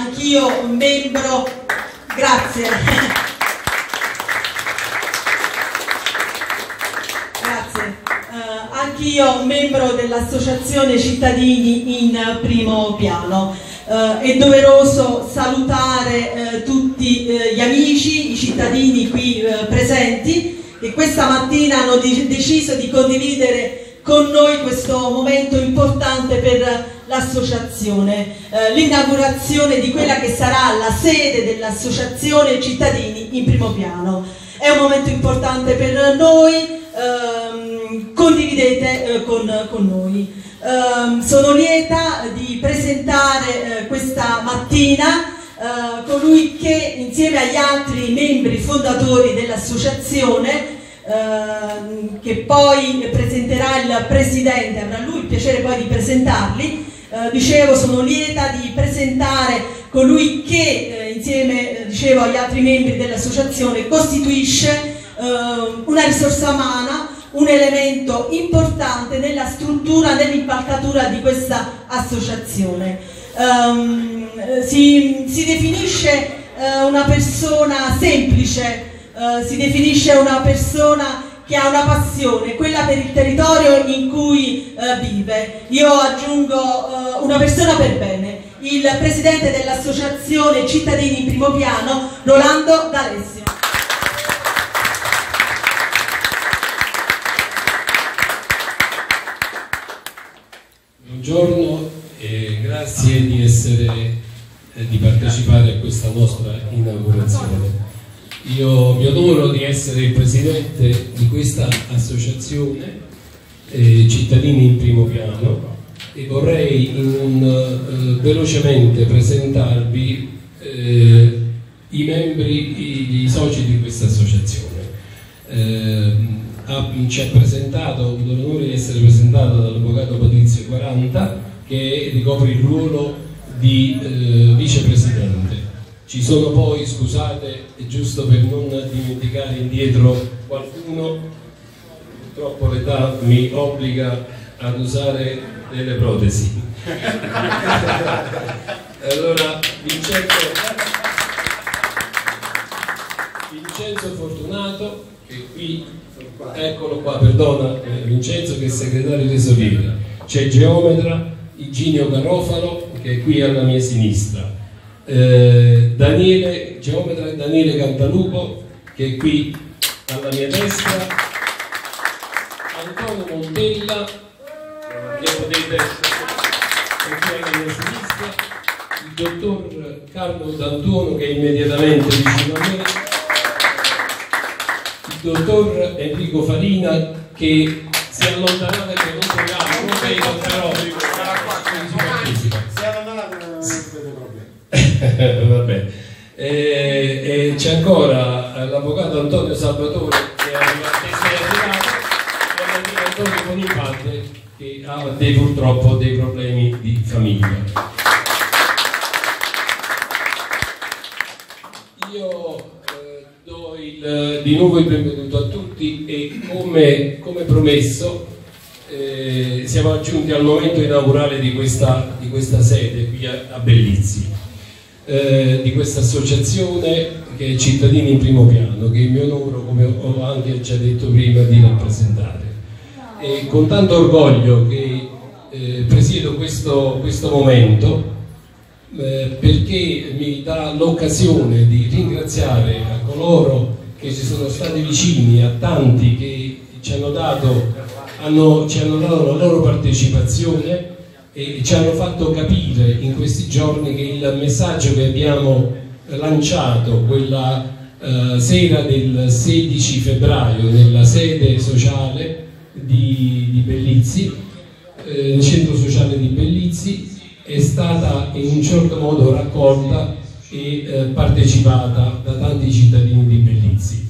anch'io membro, grazie. Grazie. Anch'io membro dell'Associazione Cittadini in Primo Piano. È doveroso salutare tutti gli amici, i cittadini qui presenti, che questa mattina hanno deciso di condividere con noi questo momento importante per l'associazione, l'inaugurazione di quella che sarà la sede dell'Associazione Cittadini in Primo Piano. È un momento importante per noi, condividete con noi. Sono lieta di presentare questa mattina colui che insieme agli altri membri fondatori dell'associazione, che poi presenterà il presidente, avrà lui il piacere poi di presentarli, dicevo, sono lieta di presentare colui che insieme, dicevo, agli altri membri dell'associazione costituisce una risorsa umana, un elemento importante nella struttura, nell'impalcatura di questa associazione. Si definisce una persona semplice, si definisce una persona che ha una passione, quella per il territorio in cui vive. Io aggiungo una persona per bene, il presidente dell'Associazione Cittadini in Primo Piano, Rolando D'Alessio. Buongiorno e grazie di partecipare a questa nostra inaugurazione. Io mi onoro di essere il presidente di questa associazione Cittadini in Primo Piano e vorrei velocemente presentarvi i membri, i soci di questa associazione. Ci ha presentato, ho l'onore di essere presentato dall'avvocato Patrizio Quaranta, che ricopre il ruolo di vicepresidente. Ci sono poi, scusate, è giusto per non dimenticare indietro qualcuno, purtroppo l'età mi obbliga ad usare delle protesi. Allora, Vincenzo Fortunato, che è qui, eccolo qua, perdona, Vincenzo, che è segretario tesoriere. C'è Geometra Iginio Garofalo, che è qui alla mia sinistra. Geometra Daniele Cantalupo, che è qui alla mia destra. Antonio Montella, che potete, è qui alla mia sinistra. Il dottor Carlo D'Antuono, che è immediatamente vicino a me. Il dottor Enrico Farina, che si è allontanato perché non troviamo, non vedo, però si è allontanato, non avete problemi. Vabbè. E c'è ancora l'avvocato Antonio Salvatore, che è arrivato, e Antonio Bonifante, che ha purtroppo dei problemi di famiglia. Io do di nuovo il benvenuto a tutti e come promesso siamo giunti al momento inaugurale di questa sede qui a Bellizzi, di questa associazione che è Cittadini in Primo Piano, che mi onoro, come ho anche già detto prima, di rappresentare. E con tanto orgoglio che presiedo questo momento, perché mi dà l'occasione di ringraziare a coloro che ci sono stati vicini, a tanti che ci hanno dato la loro partecipazione e ci hanno fatto capire in questi giorni che il messaggio che abbiamo lanciato quella sera del 16 febbraio nella sede sociale di Bellizzi, nel centro sociale di Bellizzi, è stata in un certo modo raccolta e partecipata da tanti cittadini di Bellizzi.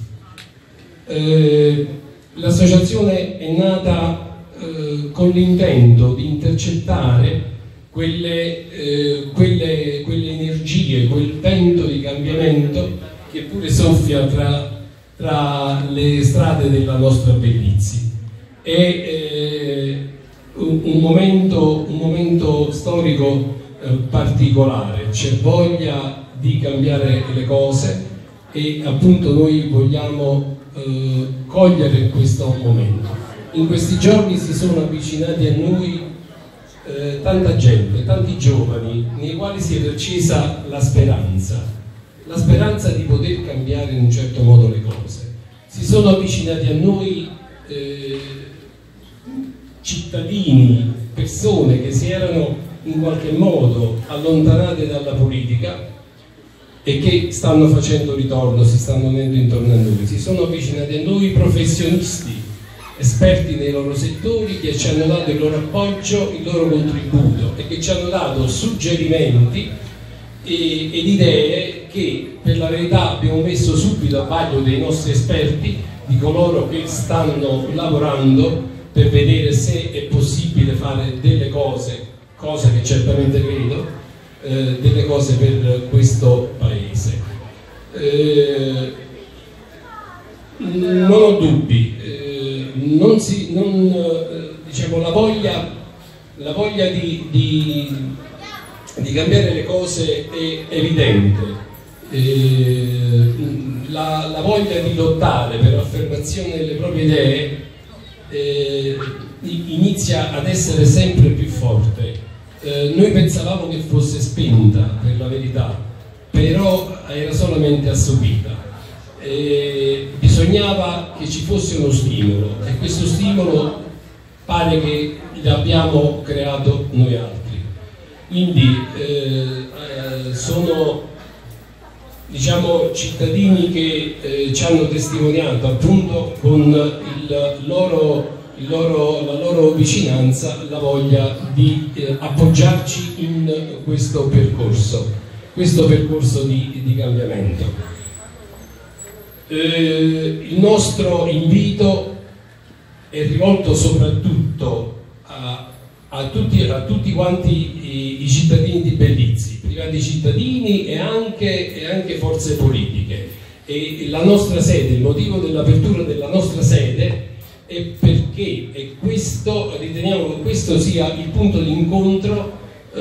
L'associazione è nata con l'intento di intercettare quelle energie, quel vento di cambiamento che pure soffia tra le strade della nostra Bellizzi. È un momento storico particolare, c'è voglia di cambiare le cose e appunto noi vogliamo cogliere questo momento. In questi giorni si sono avvicinati a noi tanta gente, tanti giovani nei quali si è accesa la speranza di poter cambiare in un certo modo le cose. Si sono avvicinati a noi cittadini, persone che si erano in qualche modo allontanate dalla politica e che stanno facendo ritorno, si stanno unendo intorno a noi. Si sono avvicinati a noi professionisti, esperti nei loro settori, che ci hanno dato il loro appoggio, il loro contributo e che ci hanno dato suggerimenti ed idee che per la verità abbiamo messo subito a vaglio dei nostri esperti, di coloro che stanno lavorando per vedere se è possibile fare delle cose, cosa che certamente credo, delle cose per questo Paese. Non ho dubbi, diciamo, la voglia di cambiare le cose è evidente, la voglia di lottare per l'affermazione delle proprie idee inizia ad essere sempre più forte. Noi pensavamo che fosse spenta, per la verità, però era solamente assopita. Bisognava che ci fosse uno stimolo e questo stimolo pare che l'abbiamo creato noi altri. Quindi sono, diciamo, cittadini che ci hanno testimoniato appunto con la loro vicinanza, la voglia di appoggiarci in questo percorso di cambiamento. Il nostro invito è rivolto soprattutto a tutti quanti i cittadini di Bellizzi, privati cittadini e anche forze politiche. E la nostra sede, il motivo dell'apertura della nostra sede è perché riteniamo che questo sia il punto di incontro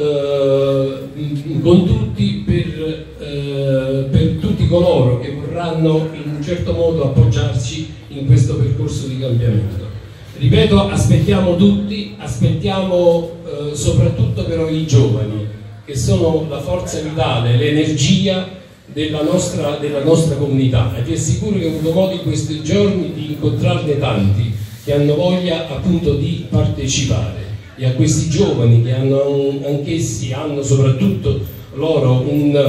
con tutti per tutti coloro che vorranno in un certo modo appoggiarci in questo percorso di cambiamento. Ripeto, aspettiamo tutti, aspettiamo soprattutto però i giovani, che sono la forza vitale, l'energia della nostra comunità, e vi assicuro che ho avuto modo in questi giorni di incontrarne tanti che hanno voglia appunto di partecipare, e a questi giovani che anch'essi hanno soprattutto loro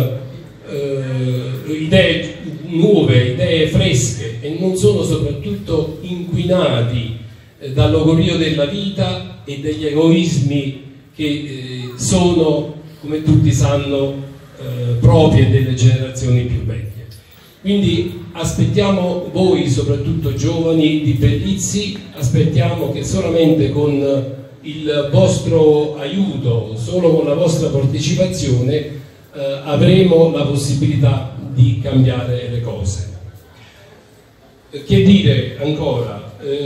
idee nuove, idee fresche, e non sono soprattutto inquinati dal logorio della vita e degli egoismi che sono, come tutti sanno, proprie delle generazioni più vecchie. Quindi aspettiamo voi, soprattutto giovani di Bellizzi, aspettiamo che solamente con il vostro aiuto, solo con la vostra partecipazione, avremo la possibilità di cambiare le cose. Che dire ancora?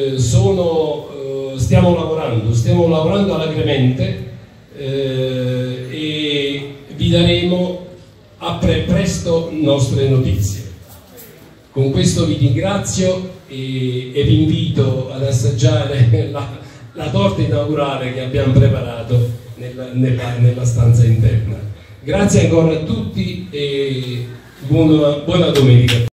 Stiamo lavorando alacremente e vi daremo presto nostre notizie. Con questo vi ringrazio e vi invito ad assaggiare la torta inaugurale che abbiamo preparato nella stanza interna. Grazie ancora a tutti e buona domenica.